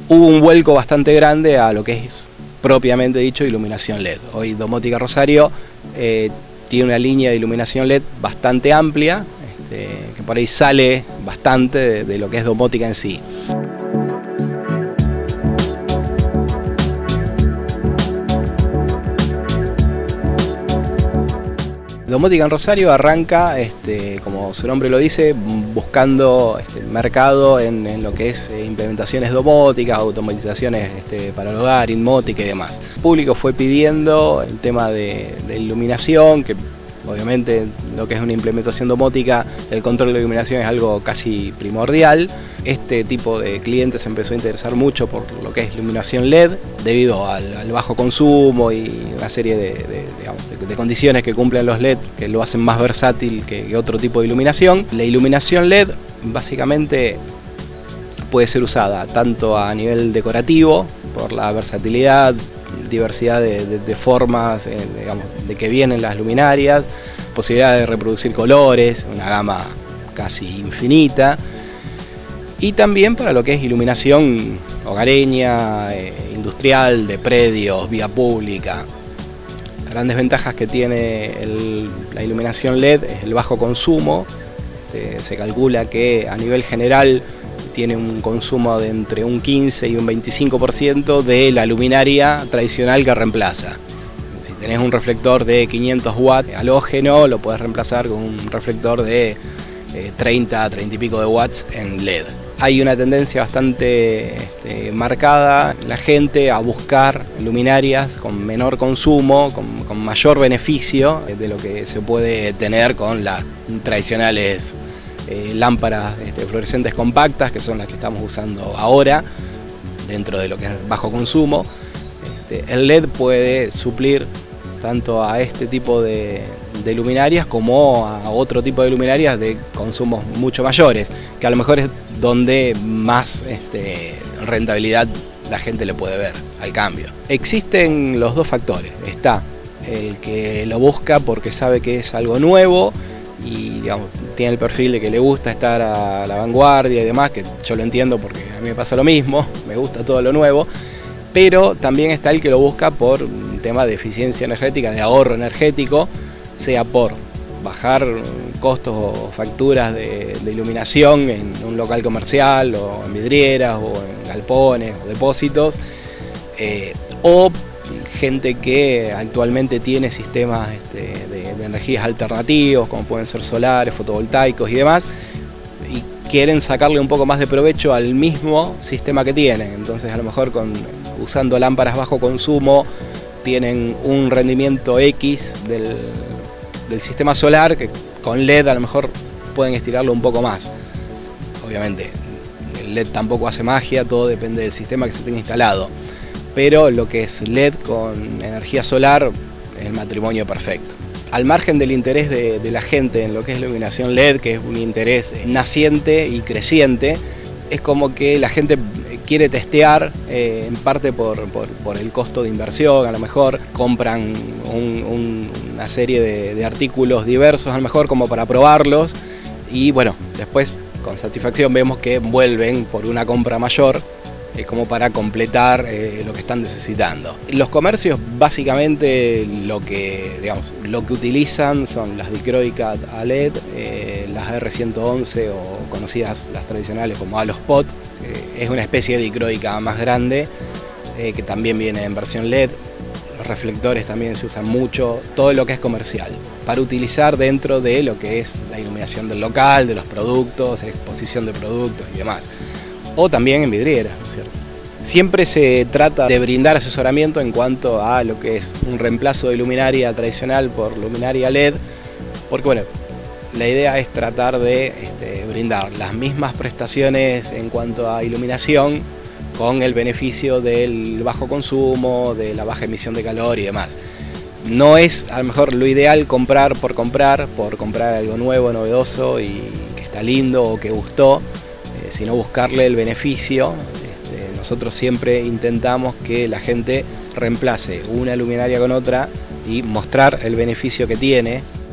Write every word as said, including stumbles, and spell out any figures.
hubo un vuelco bastante grande a lo que es propiamente dicho iluminación L E D. Hoy Domótica Rosario eh, tiene una línea de iluminación L E D bastante amplia, este, que por ahí sale bastante de, de lo que es domótica en sí. Domótica en Rosario arranca, este, como su nombre lo dice, buscando este, mercado en, en lo que es eh, implementaciones domóticas, automatizaciones este, para el hogar, inmótica y demás. El público fue pidiendo el tema de, de iluminación, que obviamente lo que es una implementación domótica, el control de iluminación es algo casi primordial. Este tipo de clientes se empezó a interesar mucho por lo que es iluminación L E D, debido al, al bajo consumo y una serie de, de, digamos, de, de condiciones que cumplen los L E D que lo hacen más versátil que, que otro tipo de iluminación. La iluminación L E D básicamente puede ser usada tanto a nivel decorativo, por la versatilidad, diversidad de, de, de formas eh, digamos, de que vienen las luminarias, posibilidad de reproducir colores, una gama casi infinita, y también para lo que es iluminación hogareña, eh, industrial, de predios, vía pública. Grandes ventajas que tiene el, la iluminación L E D es el bajo consumo. Este, se calcula que a nivel general tiene un consumo de entre un quince y un veinticinco por ciento de la luminaria tradicional que reemplaza. Si tenés un reflector de quinientos watts halógeno, lo podés reemplazar con un reflector de eh, treinta, treinta y pico de watts en L E D. Hay una tendencia bastante este, marcada en la gente a buscar luminarias con menor consumo, con, con mayor beneficio de lo que se puede tener con las tradicionales eh, lámparas este, fluorescentes compactas, que son las que estamos usando ahora, dentro de lo que es bajo consumo. Este, el L E D puede suplir tanto a este tipo de, de luminarias como a otro tipo de luminarias de consumos mucho mayores, que a lo mejor es donde más este, rentabilidad la gente le puede ver al cambio. Existen los dos factores. Está el que lo busca porque sabe que es algo nuevo y digamos, tiene el perfil de que le gusta estar a la vanguardia y demás, que yo lo entiendo porque a mí me pasa lo mismo, me gusta todo lo nuevo. Pero también está el que lo busca por un tema de eficiencia energética, de ahorro energético, sea por bajar costos o facturas de, de iluminación en un local comercial o en vidrieras o en galpones o depósitos, eh, o gente que actualmente tiene sistemas este, de, de energías alternativos, como pueden ser solares, fotovoltaicos y demás, y quieren sacarle un poco más de provecho al mismo sistema que tienen. Entonces a lo mejor con, usando lámparas bajo consumo tienen un rendimiento X del, del sistema solar que con L E D a lo mejor pueden estirarlo un poco más. Obviamente el L E D tampoco hace magia, todo depende del sistema que se tenga instalado, pero lo que es L E D con energía solar es el matrimonio perfecto. Al margen del interés de, de la gente en lo que es la iluminación L E D, que es un interés naciente y creciente, es como que la gente quiere testear, eh, en parte por, por, por el costo de inversión. A lo mejor compran un, un, una serie de, de artículos diversos, a lo mejor como para probarlos, y bueno, después con satisfacción vemos que vuelven por una compra mayor, eh, como para completar eh, lo que están necesitando. Los comercios básicamente lo que, digamos, lo que utilizan son las dicroicas A L E D, eh, las R ciento once o conocidas las tradicionales como Halospot. Es una especie de dicroica más grande, eh, que también viene en versión L E D. Los reflectores también se usan mucho, todo lo que es comercial, para utilizar dentro de lo que es la iluminación del local, de los productos, exposición de productos y demás. O también en vidrieras, ¿no es cierto? Siempre se trata de brindar asesoramiento en cuanto a lo que es un reemplazo de luminaria tradicional por luminaria L E D, porque bueno, la idea es tratar de este, brindar las mismas prestaciones en cuanto a iluminación con el beneficio del bajo consumo, de la baja emisión de calor y demás. No es a lo mejor lo ideal comprar por comprar, por comprar algo nuevo, novedoso y que está lindo o que gustó, eh, sino buscarle el beneficio. Este, nosotros siempre intentamos que la gente reemplace una luminaria con otra y mostrar el beneficio que tiene